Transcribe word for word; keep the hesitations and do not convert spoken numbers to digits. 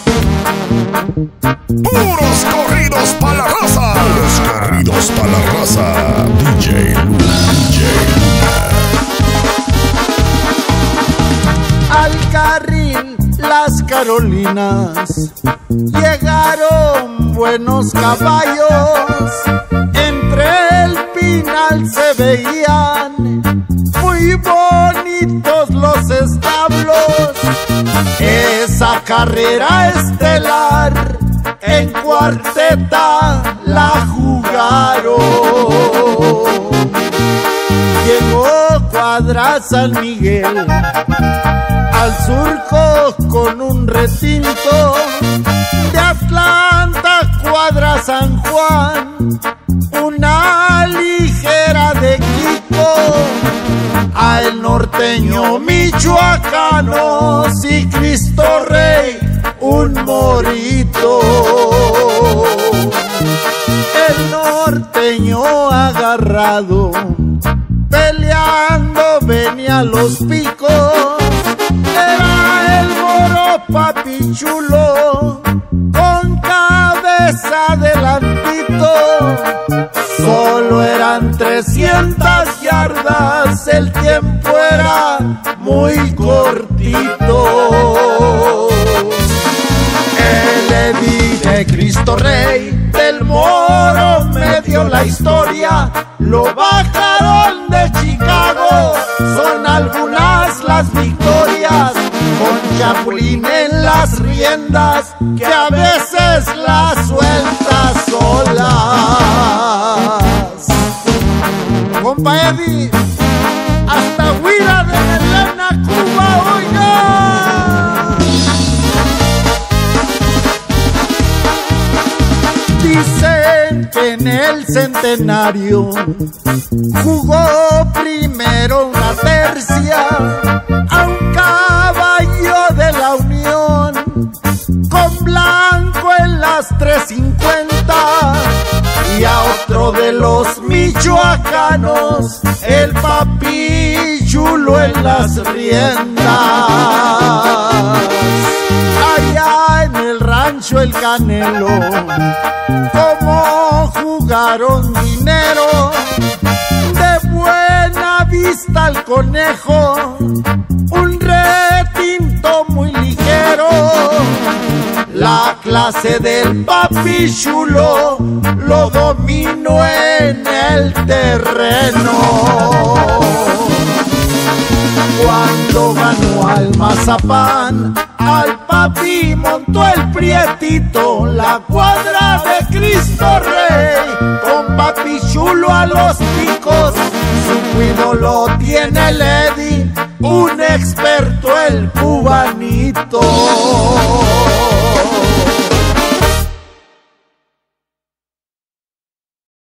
Puros corridos pa' la raza. Puros corridos pa' la raza. D J Luna, D J Luna. Al carril Las Carolinas llegaron buenos caballos. Entre el pinal se veían muy bonitos los establos. Esa carrera estelar en cuarteta la jugaron. Llegó Cuadra San Miguel al surco con un recinto. De Atlanta Cuadra San Juan una ligera de Quito. A el norteño michoacano, sí, Cristo Rey, un morito. El norteño agarrado, peleando venía a los picos. Era el moro papi chulo, con cabeza delantito. Solo eran trescientas yardas, el tiempo era muy cortito. El edil de Cristo Rey del Moro me dio la historia. Lo bajaron de Chicago, son algunas las victorias. Con Chapulín en las riendas, que a veces las suelta solas. Compa Eddie, hasta Huira de Melena, Cuba, oiga. Dicen que en el centenario jugó primero una tercia a un caballo de la Unión, con blanco en las tres cincuenta, y a otro de los michoacanos, el papi chulo en las riendas. Allá en el rancho El Canelo, como jugaron dinero. De Buena Vista al Conejo, un retinto muy ligero. La clase del papi chulo lo domino en el terreno. Cuando ganó al Mazapán, al papi montó el prietito. La Cuadra de Cristo Rey, con papi chulo a los picos. Su cuido lo tiene el Eddie, un experto el cubanito.